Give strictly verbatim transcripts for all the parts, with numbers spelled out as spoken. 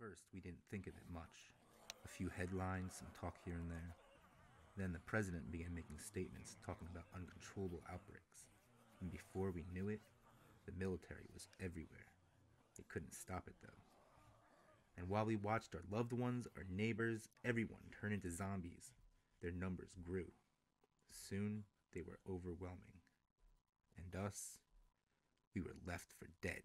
first, we didn't think of it much. A few headlines, some talk here and there. Then the president began making statements talking about uncontrollable outbreaks. And before we knew it, the military was everywhere. They couldn't stop it though. And while we watched our loved ones, our neighbors, everyone turn into zombies, their numbers grew. Soon, they were overwhelming. And us, we were left for dead.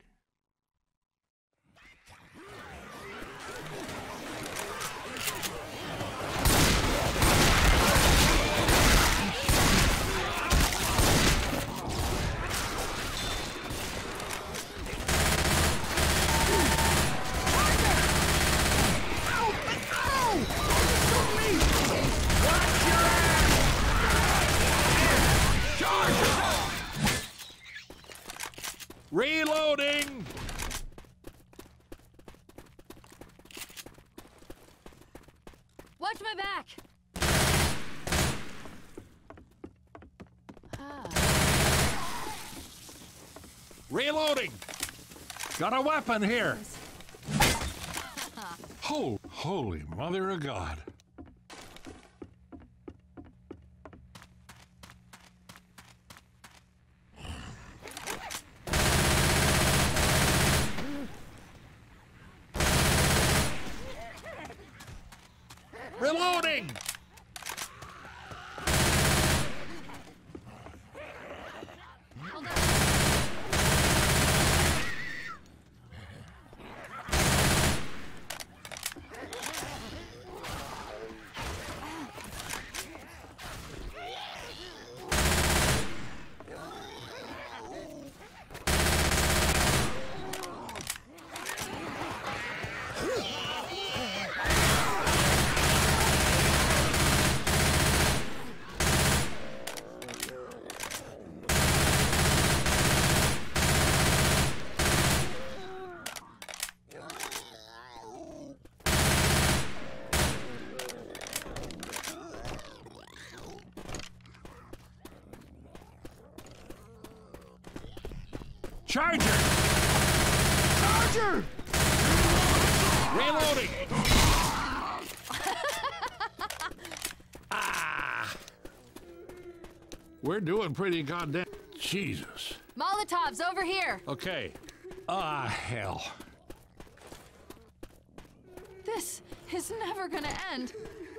Reloading! Watch my back! Ah. Reloading! Got a weapon here! Oh, holy mother of God. Reloading! Hold on. Charger! Charger! Reloading! Ah! We're doing pretty goddamn... Jesus. Molotovs over here! Okay. Ah, hell. This is never gonna end.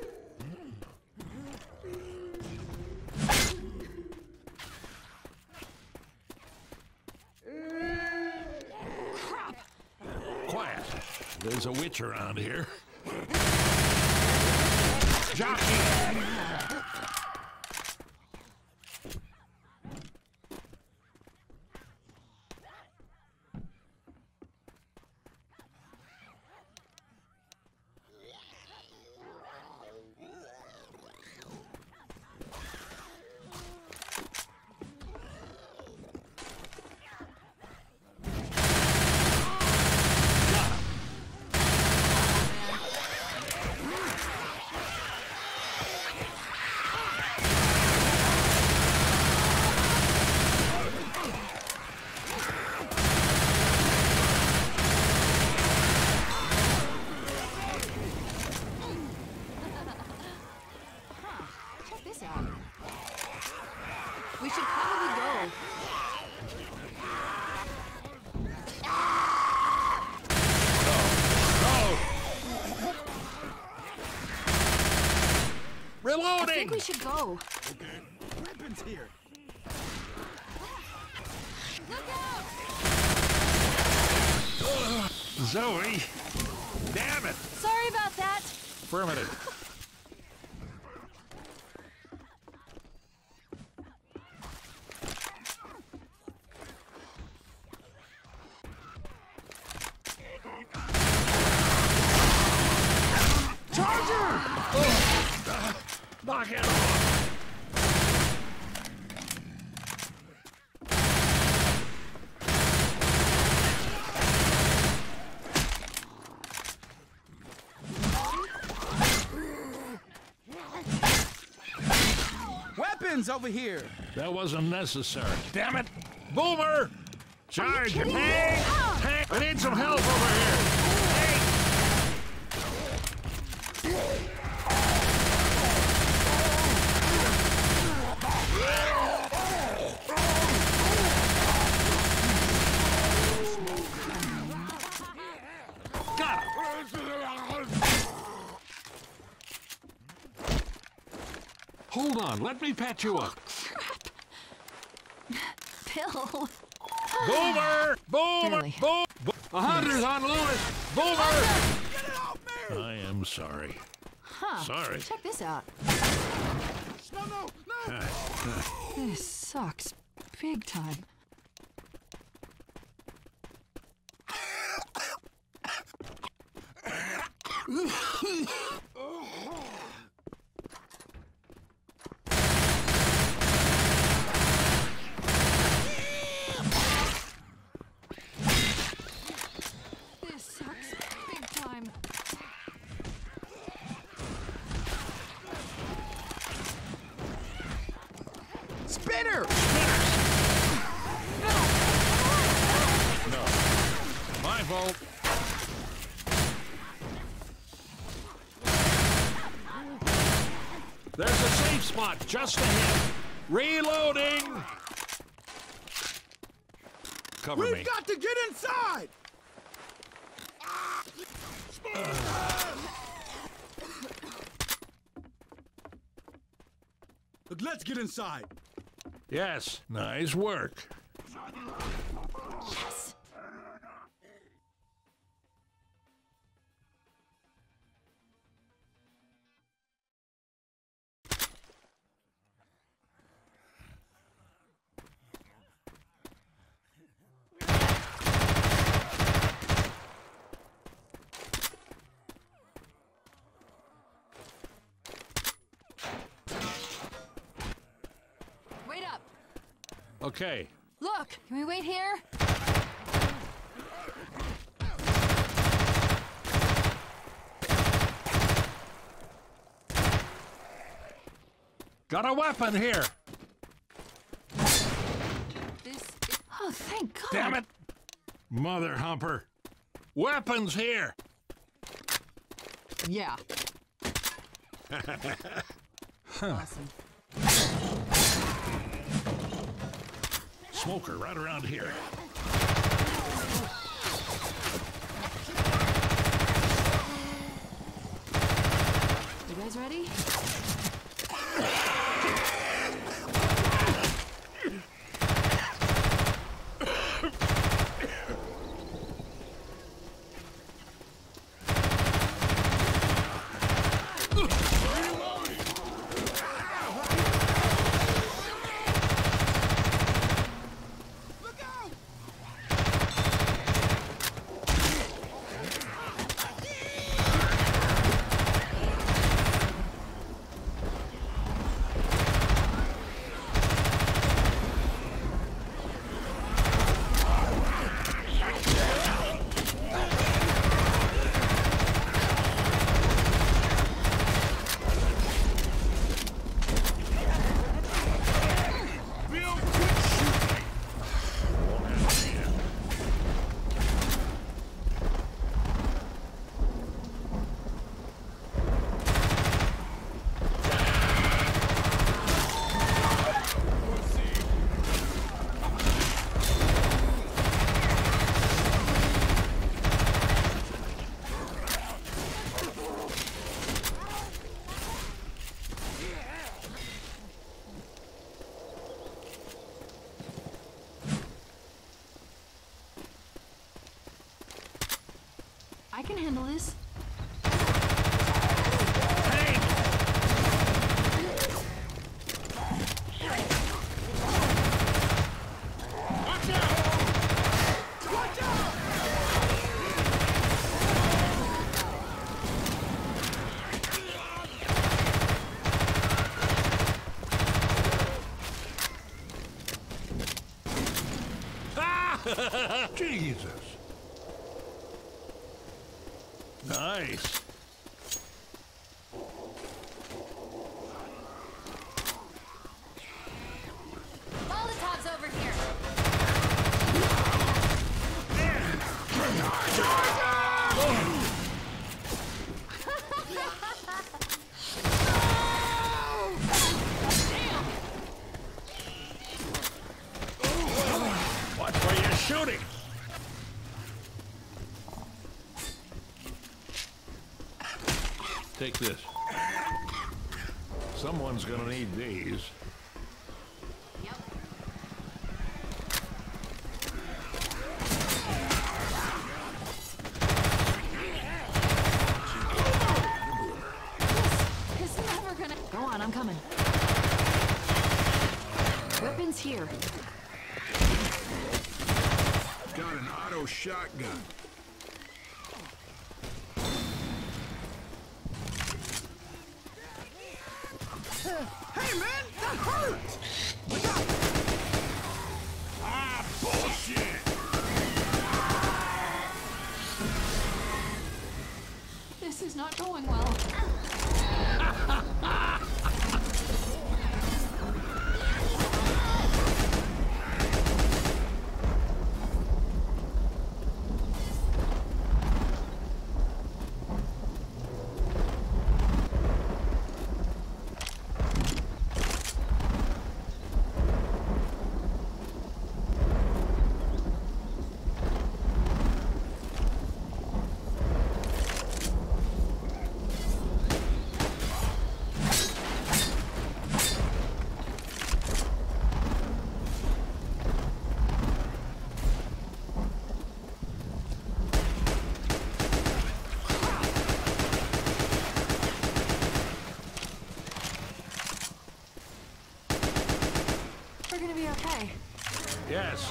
Quiet. There's a witch around here. Jockey! We should probably go. Go! Reloading! I think we should go. Okay. Weapons here. Look out! Uh, Zoe! Damn it! Sorry about that. Affirmative. Charger! Oh. Uh, knock it off! Weapons over here! That wasn't necessary. Damn it! Boomer! Charge! kidding me? Hey! Ah! Hey! I need some help over here! Hey! Hold on, let me patch you up. Bill. Boomer! Boomer! Barely. Boom! A hunter's on Lewis! Boomer! I am sorry. Huh. Sorry. Check this out. No, no, no! This sucks. Big time. This sucks. Big time. Spinner! No. My fault. There's a safe spot just ahead. Reloading! Cover We've me. got to get inside! Look, let's get inside. Yes, nice work. Yes. Wait up. Okay. Look, can we wait here? Got a weapon here. This is... Oh, thank God. Damn it. Mother humper. Weapons here. Yeah. Awesome. Smoker right around here. You guys ready? Look out! I can handle this. Jesus. Nice. Molotov's over here. Watch where you're shooting. Take this. Someone's gonna need these. Yep. This is never gonna... Go on, I'm coming. Weapons here. Got an auto shotgun. Hey, man! That hurts! Look out! Ah, bullshit! This is not going well. We're gonna be okay. Yes.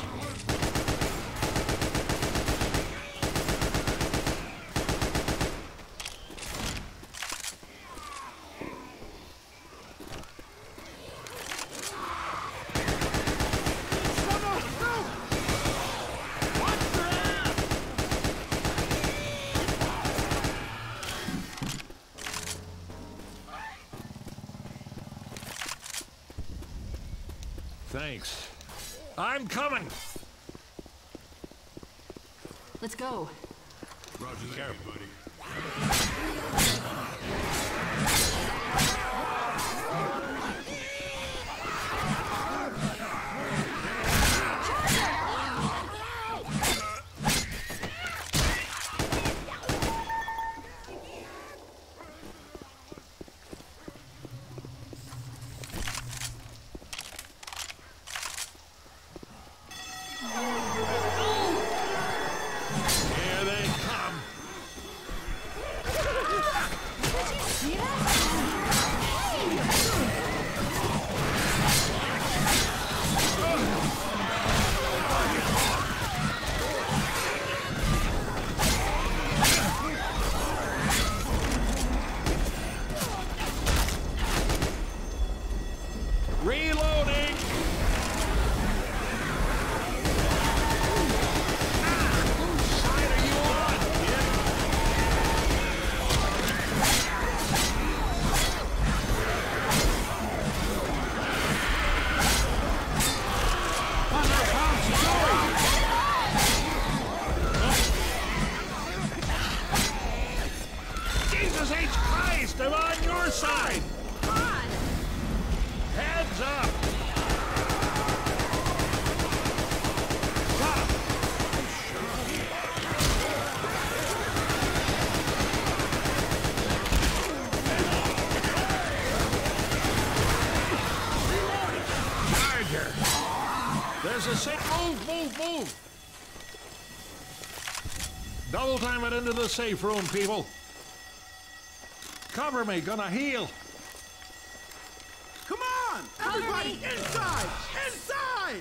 Thanks. I'm coming! Let's go. Roger that, buddy. Here they come! See that? Reloading! Whose side are you on, kid? Jesus H. Christ, I'm on your side! Heads up! Got him! Charger! There's a safe. Move, move, move! Double time it into the safe room, people. Cover me, gonna heal. Come on! Everybody inside! Inside!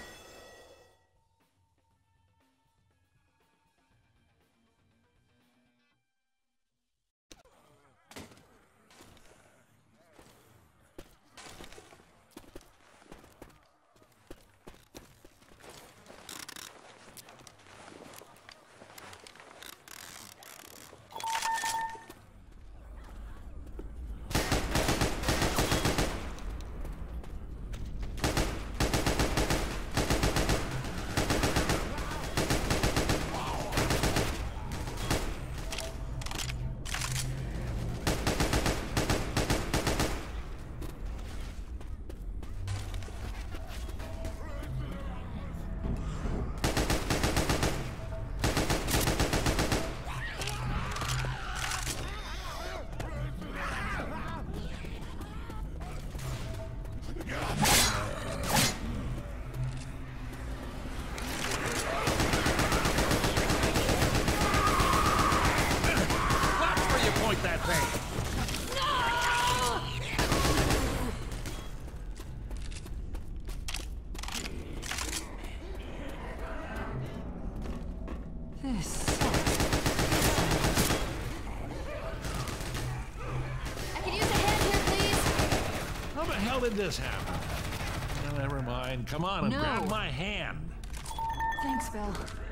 did this happen? No, never mind. Come on and No. grab my hand. Thanks, Bill.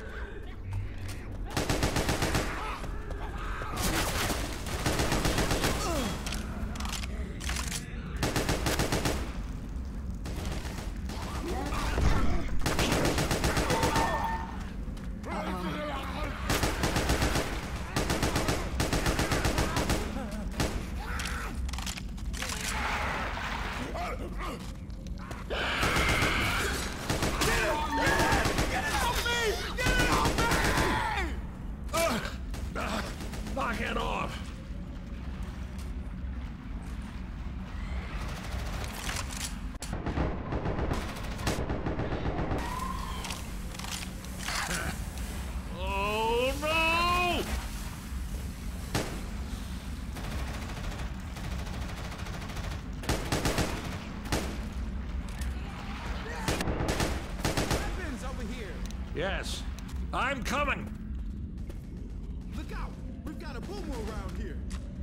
Knock it off. Oh no! Weapons over here. Yes, I'm coming. Look out! We've got a boomer around here.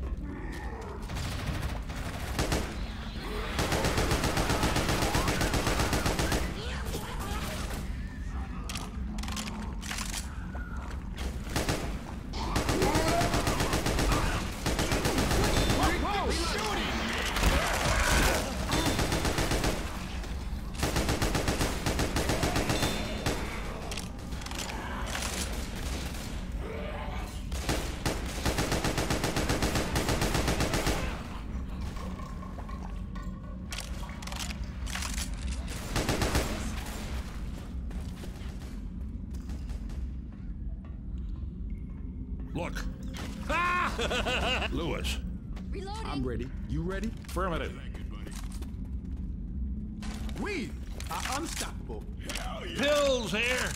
Whoa, shooting! Look. Ah! Lewis. Reloading. I'm ready. You ready? Affirmative. We are unstoppable. Pills here.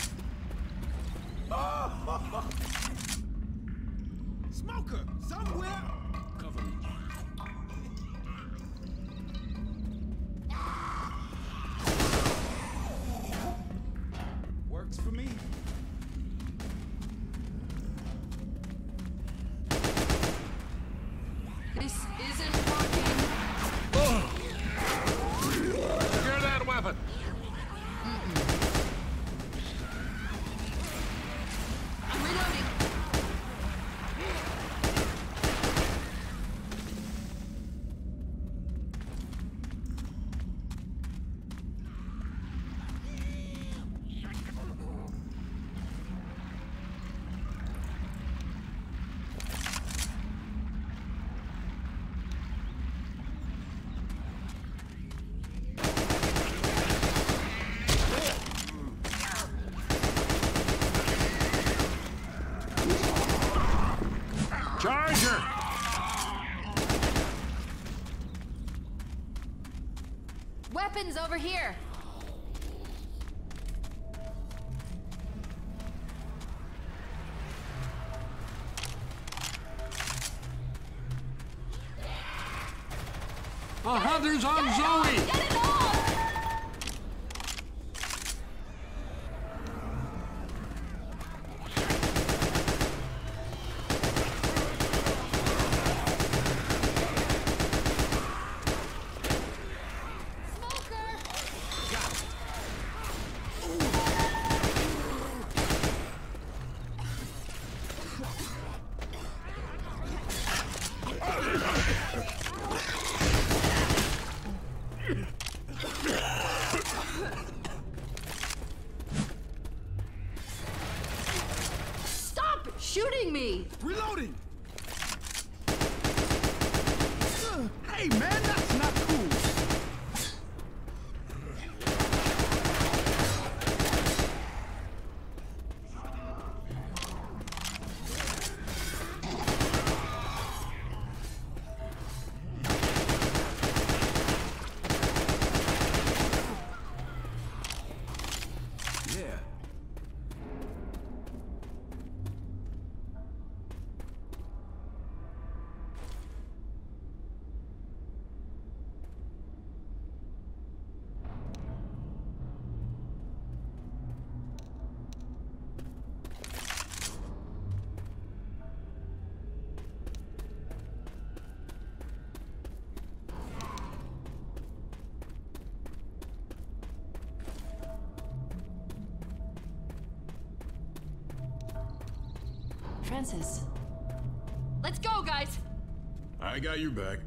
Smoker, somewhere. Cover me. Works for me. This isn't working. Secure that weapon. I'm reloading. Charger. Weapons over here. The hunter's on Zoe. Get it off! Stop shooting me! Reloading. Uh, Hey man, that's not cool. Yeah. Francis. Let's go, guys! I got your back.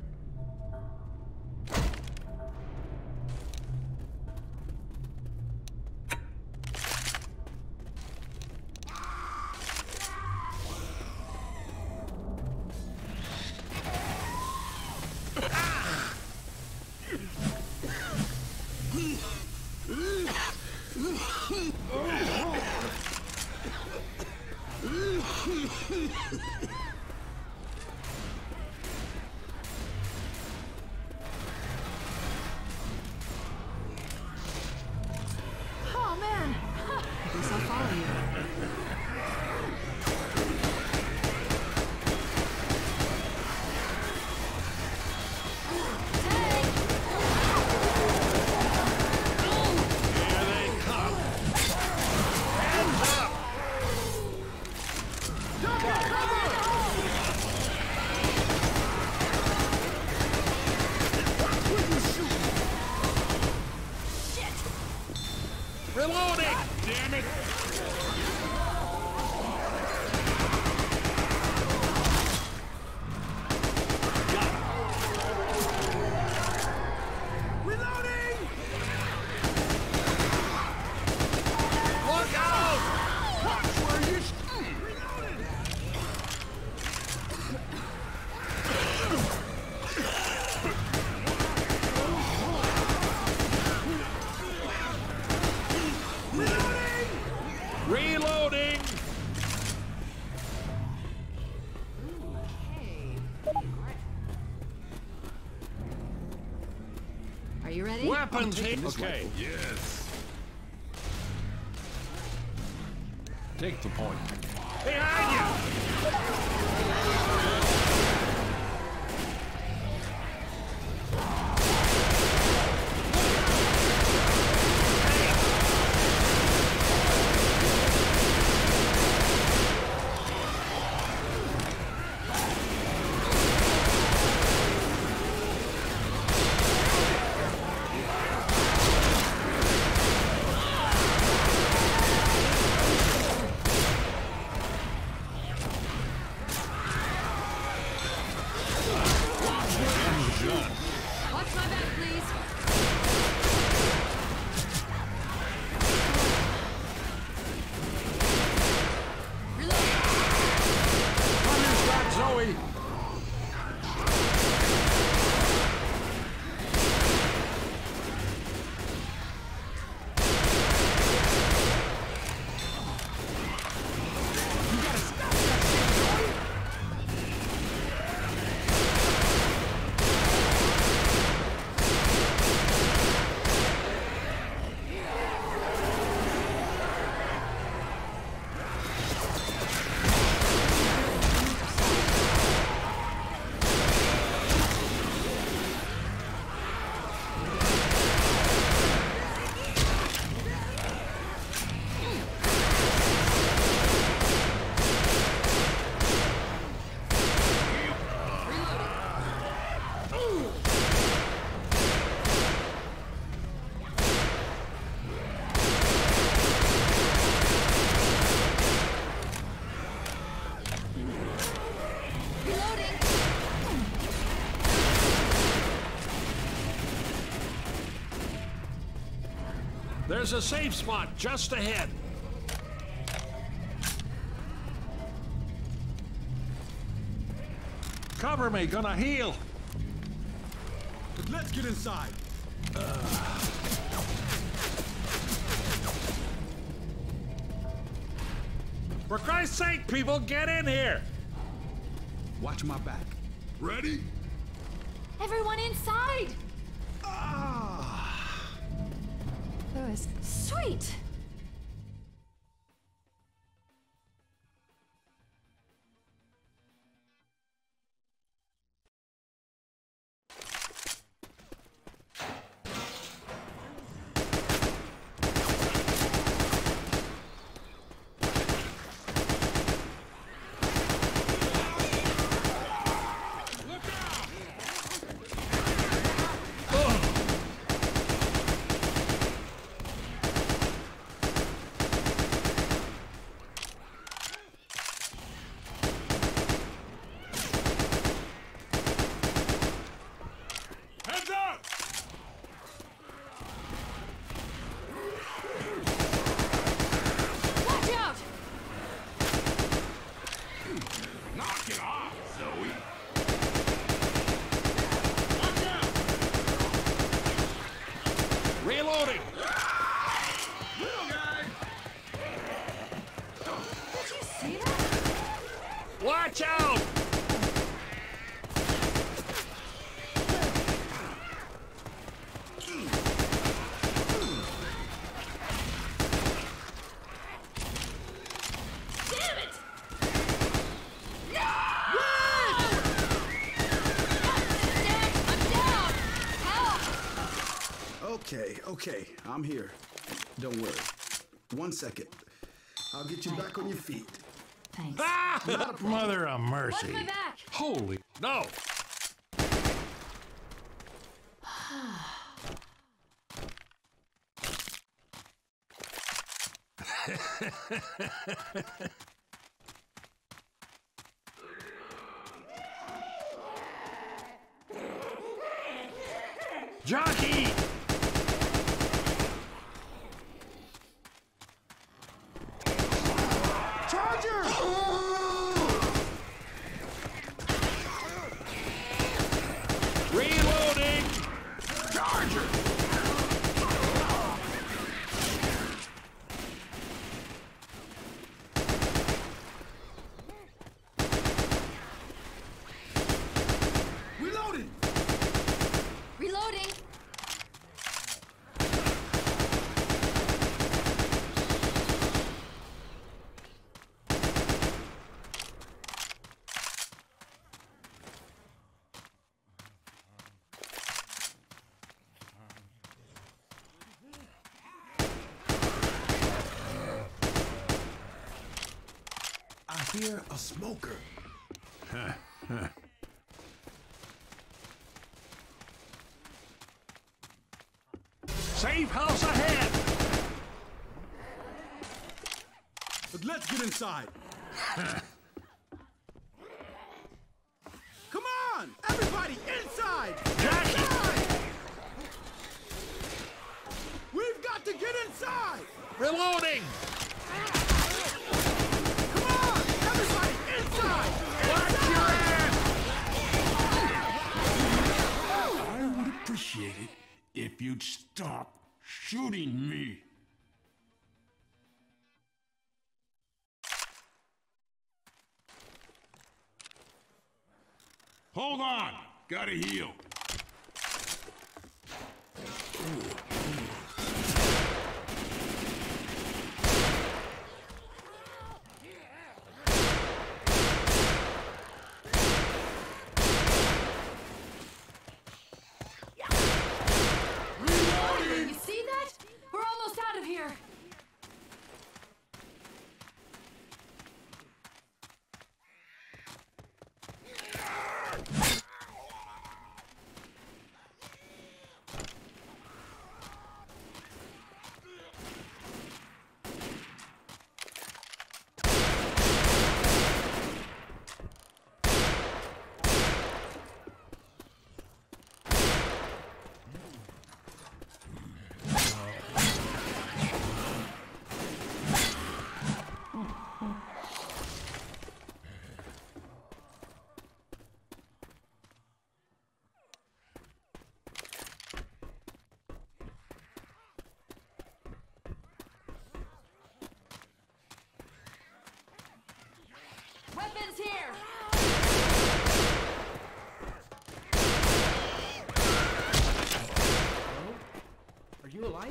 Oh, man! I guess I'll follow you. Here they come. Hands up! Reloading! Damn it! Reloading! Look out! Watch where you stand! Reloading! Reloading! Are you ready? Weapons here. Okay. Yes. Take the point. Behind you! Watch my back, please. Reload. Runner's got Zoe! Reloading. There's a safe spot just ahead. Cover me, gonna heal. Let's get inside. For Christ's sake, people, get in here! Watch my back. Ready? Everyone inside! Ah! Louis. Sweet! Knock it off, Zoe. Watch out! Reloading. Little guy. Did you see that? Watch out! Damn it! No! Dad, I'm down! Help! Okay, okay, I'm here. Don't worry. One second. I'll get you back on your feet. Thanks. Ah! Mother of mercy. Watch my back! Holy no! Jockey! Charger! Reloading! Charger! Reloading! Reloading! I hear a smoker. Safe house ahead! But let's get inside. Come on! Everybody inside! Jackie! Inside! We've got to get inside! Reloading! Come on! Everybody inside! Watch your ass! I would appreciate it if you'd stop shooting me. Hold on, gotta heal. You see that? We're almost out of here! Weapons here! Are you alive?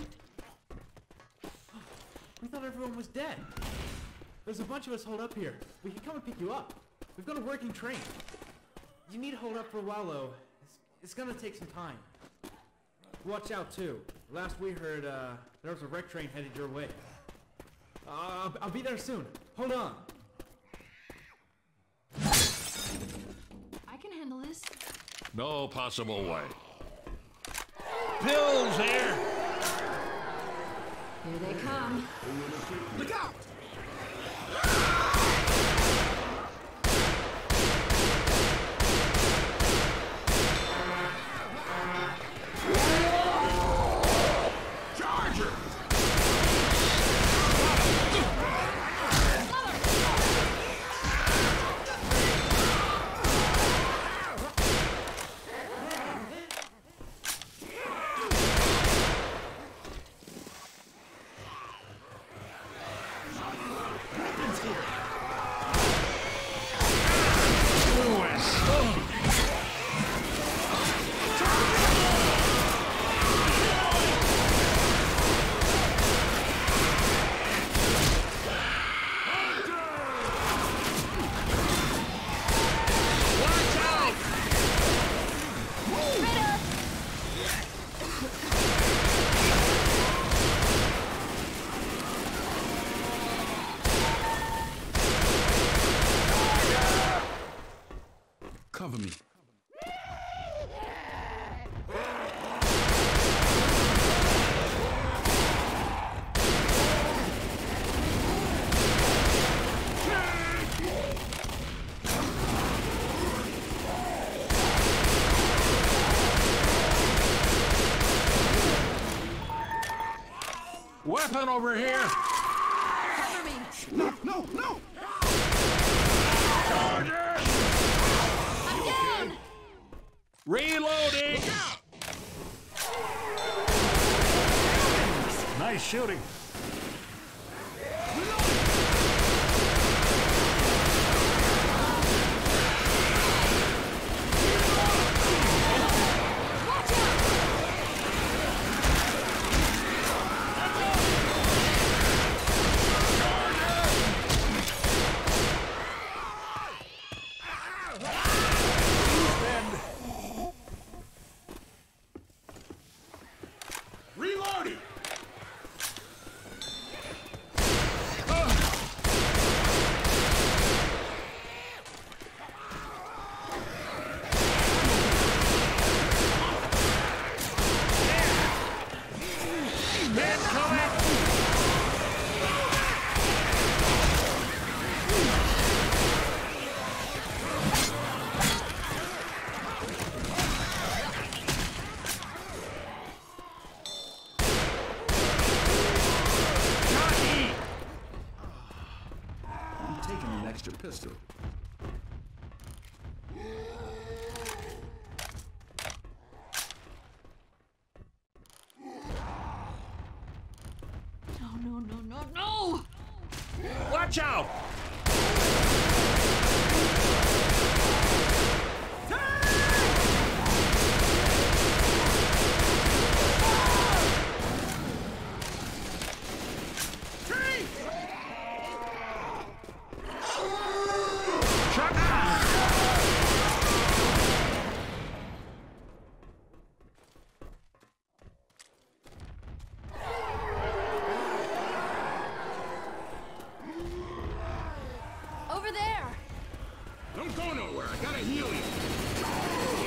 We thought everyone was dead. There's a bunch of us holed up here. We can come and pick you up. We've got a working train. You need to hold up for a while, though. It's, it's gonna take some time. Watch out, too. Last we heard, uh, there was a wreck train headed your way. Uh, I'll, I'll be there soon. Hold on. I can handle this. No possible way. Pills here! Here they come. Look out! Charger! Cover me. Weapon over here! Cover me! No, no, no! Charger! I'm down! Reloading! Nice shooting. Watch out! Reloading! I'm taking an extra pistol. No, no, no, no, no! Watch out! Shut up! Over there! Don't go nowhere. I gotta heal you.